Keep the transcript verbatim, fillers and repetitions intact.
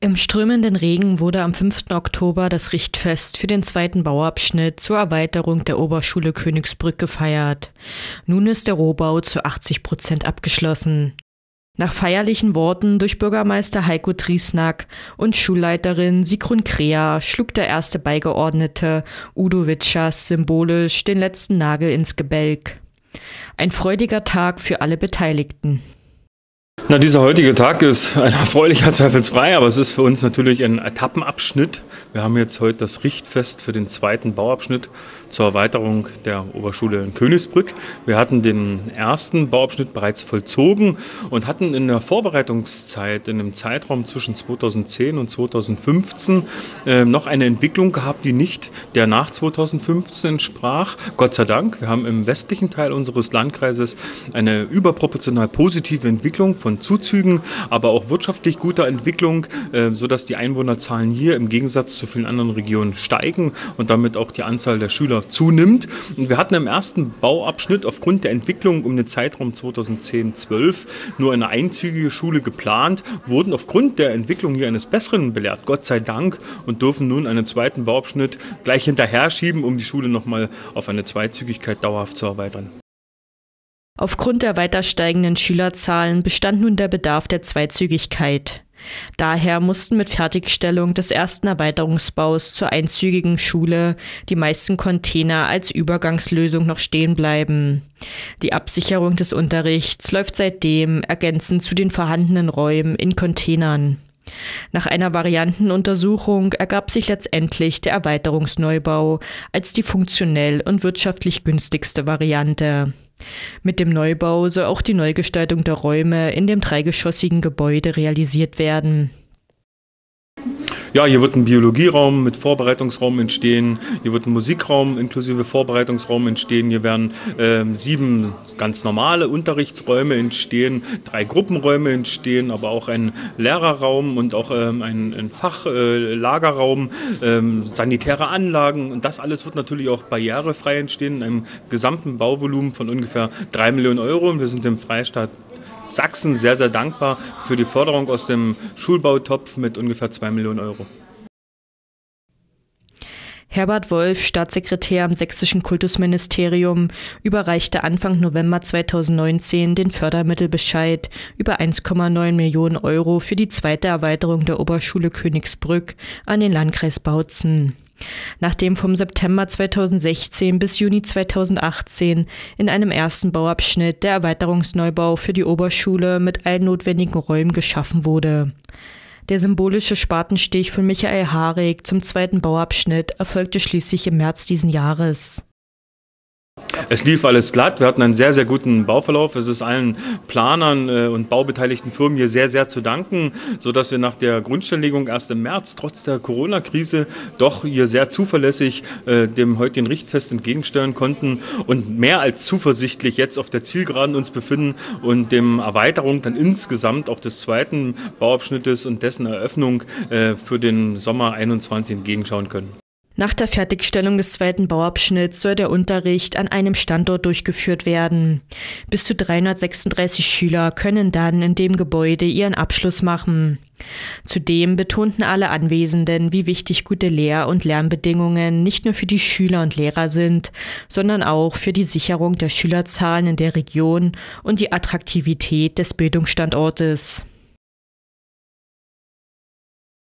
Im strömenden Regen wurde am fünften Oktober das Richtfest für den zweiten Bauabschnitt zur Erweiterung der Oberschule Königsbrück gefeiert. Nun ist der Rohbau zu achtzig Prozent abgeschlossen. Nach feierlichen Worten durch Bürgermeister Heiko Triesnack und Schulleiterin Sigrun Krea schlug der erste Beigeordnete Udo Witschers symbolisch den letzten Nagel ins Gebälk. Ein freudiger Tag für alle Beteiligten. Na, dieser heutige Tag ist ein erfreulicher zweifelsfrei, aber es ist für uns natürlich ein Etappenabschnitt. Wir haben jetzt heute das Richtfest für den zweiten Bauabschnitt zur Erweiterung der Oberschule in Königsbrück. Wir hatten den ersten Bauabschnitt bereits vollzogen und hatten in der Vorbereitungszeit, in dem Zeitraum zwischen zweitausendzehn und zweitausendfünfzehn, äh, noch eine Entwicklung gehabt, die nicht der nach zweitausendfünfzehn entsprach. Gott sei Dank, wir haben im westlichen Teil unseres Landkreises eine überproportional positive Entwicklung von Zuzügen, aber auch wirtschaftlich guter Entwicklung, äh, sodass die Einwohnerzahlen hier im Gegensatz zu vielen anderen Regionen steigen und damit auch die Anzahl der Schüler zunimmt. Und wir hatten im ersten Bauabschnitt aufgrund der Entwicklung um den Zeitraum zweitausendzehn zwölf nur eine einzügige Schule geplant, wurden aufgrund der Entwicklung hier eines Besseren belehrt, Gott sei Dank, und dürfen nun einen zweiten Bauabschnitt gleich hinterher schieben, um die Schule nochmal auf eine Zweizügigkeit dauerhaft zu erweitern. Aufgrund der weiter steigenden Schülerzahlen bestand nun der Bedarf der Zweizügigkeit. Daher mussten mit Fertigstellung des ersten Erweiterungsbaus zur einzügigen Schule die meisten Container als Übergangslösung noch stehen bleiben. Die Absicherung des Unterrichts läuft seitdem ergänzend zu den vorhandenen Räumen in Containern. Nach einer Variantenuntersuchung ergab sich letztendlich der Erweiterungsneubau als die funktionell und wirtschaftlich günstigste Variante. Mit dem Neubau soll auch die Neugestaltung der Räume in dem dreigeschossigen Gebäude realisiert werden. Ja, hier wird ein Biologieraum mit Vorbereitungsraum entstehen, hier wird ein Musikraum inklusive Vorbereitungsraum entstehen, hier werden äh, sieben ganz normale Unterrichtsräume entstehen, drei Gruppenräume entstehen, aber auch ein Lehrerraum und auch ähm, ein, ein Fachlagerraum, äh, ähm, sanitäre Anlagen, und das alles wird natürlich auch barrierefrei entstehen in einem gesamten Bauvolumen von ungefähr drei Millionen Euro. Und wir sind im Freistaat Sachsen sehr, sehr dankbar für die Förderung aus dem Schulbautopf mit ungefähr zwei Millionen Euro. Herbert Wolf, Staatssekretär am Sächsischen Kultusministerium, überreichte Anfang November zweitausendneunzehn den Fördermittelbescheid über eins Komma neun Millionen Euro für die zweite Erweiterung der Oberschule Königsbrück an den Landkreis Bautzen. Nachdem vom September zweitausendsechzehn bis Juni zweitausendachtzehn in einem ersten Bauabschnitt der Erweiterungsneubau für die Oberschule mit allen notwendigen Räumen geschaffen wurde. Der symbolische Spatenstich von Michael Harig zum zweiten Bauabschnitt erfolgte schließlich im März diesen Jahres. Es lief alles glatt, wir hatten einen sehr, sehr guten Bauverlauf. Es ist allen Planern und baubeteiligten Firmen hier sehr, sehr zu danken, sodass wir nach der Grundsteinlegung erst im März trotz der Corona-Krise doch hier sehr zuverlässig äh, dem heutigen Richtfest entgegensteuern konnten und mehr als zuversichtlich jetzt auf der Zielgeraden uns befinden und dem Erweiterung dann insgesamt auch des zweiten Bauabschnittes und dessen Eröffnung äh, für den Sommer einundzwanzig entgegenschauen können. Nach der Fertigstellung des zweiten Bauabschnitts soll der Unterricht an einem Standort durchgeführt werden. Bis zu dreihundertsechsunddreißig Schüler können dann in dem Gebäude ihren Abschluss machen. Zudem betonten alle Anwesenden, wie wichtig gute Lehr- und Lernbedingungen nicht nur für die Schüler und Lehrer sind, sondern auch für die Sicherung der Schülerzahlen in der Region und die Attraktivität des Bildungsstandortes.